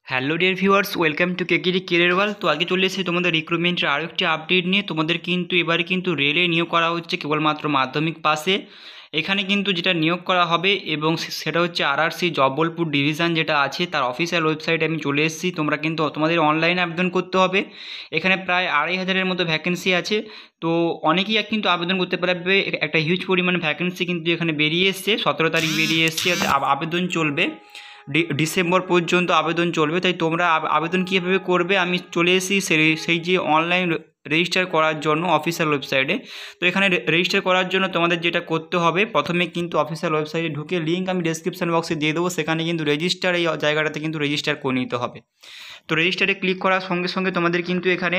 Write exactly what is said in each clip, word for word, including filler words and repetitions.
Hello dear viewers, welcome to কেকিরি career world. তো আগে চলে এসেছি তোমাদের রিক্রুটমেন্টের আরও একটি আপডেট নিয়ে। তোমাদের কিন্তু এবারে কিন্তু রেলে নিয়োগ করা হচ্ছে কেবলমাত্র মাধ্যমিক পাশে। এখানে কিন্তু যেটা নিয়োগ করা হবে এবং সেটা হচ্ছে আরআরসি জব্বলপুর ডিভিশন যেটা আছে তার অফিসিয়াল ওয়েবসাইটে আমি চলে এসেছি। তোমরা কিন্তু তোমাদের অনলাইনে আবেদন করতে হবে। এখানে প্রায় আড়াই হাজারের মতো ভ্যাকেন্সি আছে। তো অনেকেই কিন্তু আবেদন করতে পারবে। একটা হিউজ পরিমাণে ভ্যাকেন্সি কিন্তু এখানে বেরিয়ে এসছে, সতেরো তারিখ বেরিয়ে এসছে। আবেদন চলবে ডিসেম্বর পর্যন্ত আবেদন চলবে। তাই তোমরা আবেদন কীভাবে করবে আমি চলে এসেছি সেই সেই যে অনলাইন রেজিস্টার করার জন্য অফিসিয়াল ওয়েবসাইটে। তো এখানে রেজিস্টার করার জন্য তোমাদের যেটা করতে হবে, প্রথমে কিন্তু অফিসিয়াল ওয়েবসাইটে ঢুকে লিঙ্ক আমি ডেসক্রিপশন বক্সে দিয়ে দেবো, সেখানে কিন্তু রেজিস্টার এই জায়গাটাতে কিন্তু রেজিস্টার করে নিতে হবে। তো রেজিস্টারে ক্লিক করার সঙ্গে সঙ্গে তোমাদের কিন্তু এখানে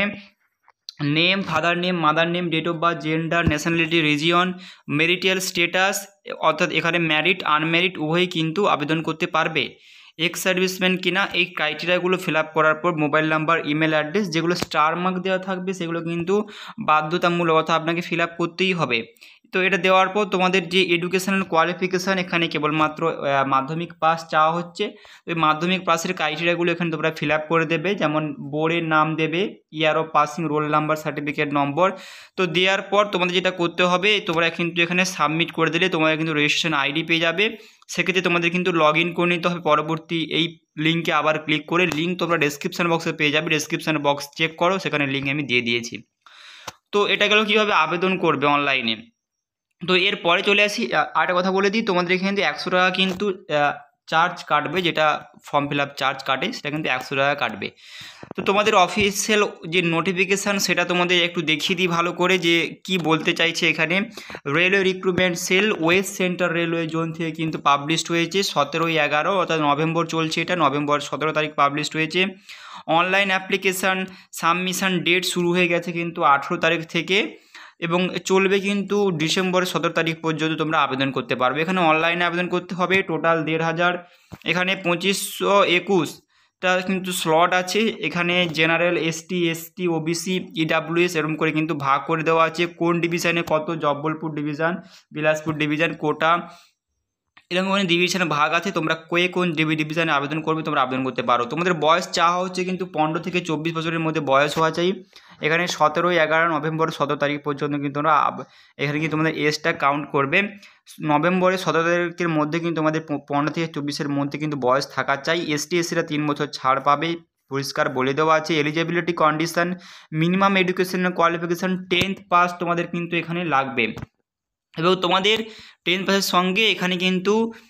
name, father name, mother name, date of birth, gender, nationality, region, marital status, অর্থাৎ এখানে ম্যারিড আনম্যারিড উভয়ই কিন্তু আবেদন করতে পারবে। এক্স সার্ভিসম্যান কিনা এই ক্রাইটেরিয়াগুলো ফিল আপ করার পর মোবাইল নাম্বার, ইমেল অ্যাড্রেস, যেগুলো স্টার মার্ক দেওয়া থাকবে সেগুলো কিন্তু বাধ্যতামূলক, অর্থাৎ আপনাকে ফিল আপ করতেই হবে। তো এটা দেওয়ার পর তোমাদের যে এডুকেশনাল কোয়ালিফিকেশান, এখানে কেবলমাত্র মাধ্যমিক পাস চাওয়া হচ্ছে। ওই মাধ্যমিক পাসের ক্রাইটেরিয়াগুলো এখানে তোমরা ফিল আপ করে দেবে, যেমন বোর্ডের নাম দেবে, year of passing, roll number, certificate number. তো দেওয়ার পর তোমাদের যেটা করতে হবে, তোমরা কিন্তু এখানে সাবমিট করে দিলে তোমরা কিন্তু রেজিস্ট্রেশন আইডি পেয়ে যাবে। সেক্ষেত্রে তোমাদের কিন্তু লগ ইন করে নিতে হবে। পরবর্তী এই লিঙ্কে আবার ক্লিক করে, লিঙ্ক তোমরা ডেসক্রিপশন বক্সে পেয়ে যাবে, ডেসক্রিপশন বক্স চেক করো, সেখানে লিঙ্ক আমি দিয়ে দিয়েছি। তো এটা গেল কীভাবে আবেদন করবে অনলাইনে। তো এরপরে চলে আসি, আরেকটা কথা বলে দিই, তোমাদের এখানে কিন্তু একশো টাকা কিন্তু চার্জ কাটবে, যেটা ফর্ম ফিল আপ চার্জ কাটে সেটা কিন্তু একশো টাকা কাটবে। তো তোমাদের অফিসিয়াল যে নোটিফিকেশান সেটা তোমাদের একটু দেখিয়ে দিই ভালো করে, যে কি বলতে চাইছে এখানে। Railway recruitment cell west central railway zone থেকে কিন্তু পাবলিশড হয়েছে সতেরোই এগারো, অর্থাৎ নভেম্বর চলছে, এটা নভেম্বর সতেরো তারিখ পাবলিশড হয়েছে। অনলাইন অ্যাপ্লিকেশান সাবমিশন ডেট শুরু হয়ে গেছে কিন্তু আঠেরো তারিখ থেকে, এবং চলবে কিন্তু ডিসেম্বরের সতেরো তারিখ পর্যন্ত তোমরা আবেদন করতে পারবে। এখানে অনলাইনে আবেদন করতে হবে। টোটাল দেড় হাজার, এখানে পঁচিশশো একুশটা কিন্তু স্লট আছে। এখানে general, ST, ST, OBC, EWS এরকম করে কিন্তু ভাগ করে দেওয়া আছে, কোন ডিভিশনে কত, জব্বলপুর ডিভিশন, বিলাসপুর ডিভিশন, কোটা, এরকম মানে ডিভিশনে ভাগ আছে। তোমরা কে কোন ডিভিশনে আবেদন করবে তোমরা আবেদন করতে পারো। তোমাদের বয়স চাওয়া হচ্ছে কিন্তু পনেরো থেকে চব্বিশ বছরের মধ্যে বয়স হওয়া চাই। এখানে সতেরোই এগারো নভেম্বর সতেরো তারিখ পর্যন্ত কিন্তু তোমরা এখানে কিন্তু তোমাদের এজটা কাউন্ট করবে। নভেম্বরের সতেরো তারিখের মধ্যে কিন্তু তোমাদের পনেরো থেকে চব্বিশের মধ্যে কিন্তু বয়স থাকা চাই। এসটি এসসিরা তিন বছর ছাড় পাবে, পরিষ্কার বলে দেওয়া আছে। Eligibility condition, minimum educational qualification tenth pass তোমাদের কিন্তু এখানে লাগবে, এবং তোমাদের টেন পাসের সঙ্গে এখানে কিন্তু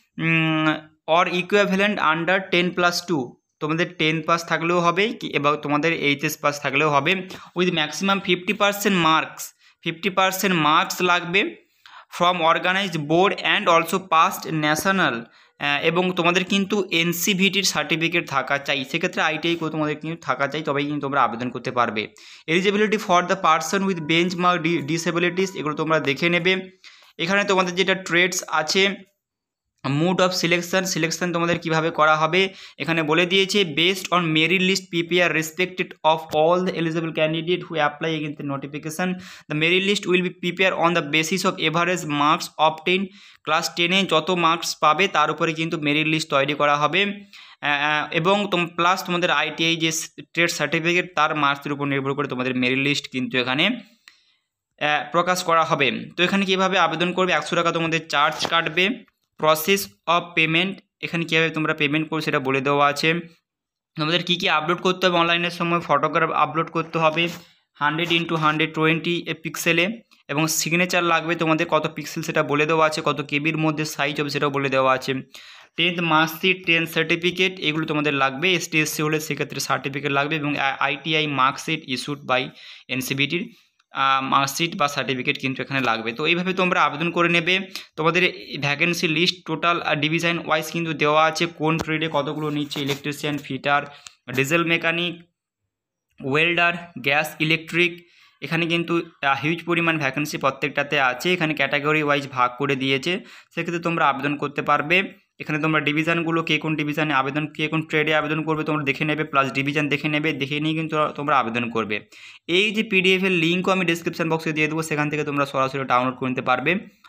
or equivalent under ten plus two, তোমাদের টেন পাস থাকলেও হবে এবং তোমাদের এইচএস পাস থাকলেও হবে, with maximum fifty percent marks fifty percent marks লাগবে from organised board and also past national, এবং তোমাদের কিন্তু এনসিভিটির সার্টিফিকেট থাকা চাই। সেক্ষেত্রে আইটিআই করে তোমাদের কিন্তু থাকা চাই, তবেই কিন্তু তোমরা আবেদন করতে পারবে। Eligibility for the person with bench mark disabilities, এগুলো তোমরা দেখে নেবে। এখানে তোমাদের যেটা ট্রেডস আছে, মুড অফ সিলেকশন, সিলেকশন তোমাদের কিভাবে করা হবে এখানে বলে দিয়েছে। Based on merit list PPR respected of all the eligible candidate who apply against the notification, the merit list will be prepare on the basis of average marks of ten, class টেনে যত marks পাবে তার উপরে কিন্তু merit list তৈরি করা হবে, এবং তোম প্লাস তোমাদের আইটিআই যে ট্রেড সার্টিফিকেট তার মার্কসের উপর নির্ভর করে তোমাদের মেরিট লিস্ট কিন্তু এখানে প্রকাশ করা হবে। তো এখানে কীভাবে আবেদন করবে, একশো টাকা তোমাদের চার্জ কাটবে। প্রসেস অফ পেমেন্ট, এখানে কীভাবে তোমরা পেমেন্ট করো সেটা বলে দেওয়া আছে। তোমাদের কী কী আপলোড করতে হবে অনলাইনের সময়, ফটোগ্রাফ আপলোড করতে হবে হান্ড্রেড ইন্টু হান্ড্রেড টোয়েন্টি পিক্সেলে, এবং সিগনেচার লাগবে তোমাদের কত পিক্সেল সেটা বলে দেওয়া আছে, কত কেবির মধ্যে সাইজ হবে সেটাও বলে দেওয়া আছে। টেন্থ মার্কশিট, টেন্থ সার্টিফিকেট এগুলো তোমাদের লাগবে। এসটি এসসি হলে সেক্ষেত্রে সার্টিফিকেট লাগবে, এবং আইটিআই মার্কশিট ইস্যুড বাই এনসিবিটির মার্কশিট বা সার্টিফিকেট কিন্তু এখানে লাগবে। তো এইভাবে তোমরা আবেদন করে নেবে। তোমাদের vacancy list total division wise কিন্তু দেওয়া আছে, কোন ট্রেডে কতগুলো নিচ্ছে, electrician, fitter, diesel mechanic, welder, gas, electric, এখানে কিন্তু হিউজ পরিমাণ ভ্যাকেন্সি প্রত্যেকটাতে আছে। এখানে ক্যাটাগরি ওয়াইজ ভাগ করে দিয়েছে, সেক্ষেত্রে তোমরা আবেদন করতে পারবে। এখানে তোমরা ডিভিশনগুলো কে কোন ডিভিশনে আবেদন, কে কোন ট্রেডে আবেদন করবে তোমরা দেখে নেবে, প্লাস ডিভিশন দেখে নেবে, দেখে নিয়ে কিন্তু তোমরা আবেদন করবে। এই যে পিডিএফের লিঙ্কও আমি ডিসক্রিপশন বক্সে দিয়ে দেবো, সেখান থেকে তোমরা সরাসরি ডাউনলোড করে নিতে পারবে।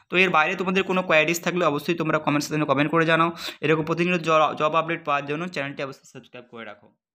তো এর বাইরে তোমাদের কোনো কোয়ারিজ থাকলে অবশ্যই তোমরা কমেন্ট সেকশনে কমেন্ট করে জানাও। এরকম প্রতিনিয়ত জব আপডেট পাওয়ার জন্য চ্যানেলটি অবশ্যই সাবস্ক্রাইব করে রাখো।